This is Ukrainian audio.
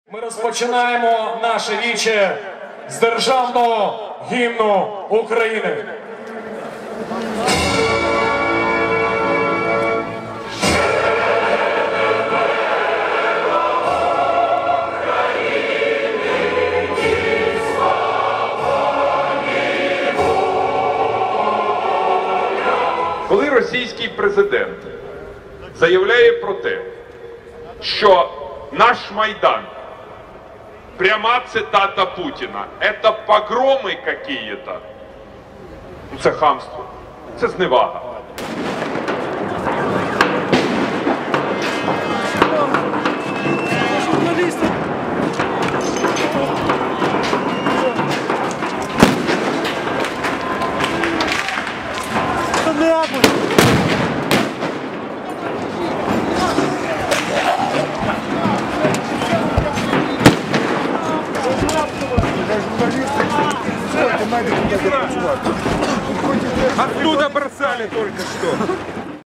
Ми розпочинаємо наше віче з державного гімну України. Коли російський президент заявляє про те, що наш Майдан, пряма цитата Путіна, це погроми какие-то, це хамство, це зневага. Оттуда бросали только что.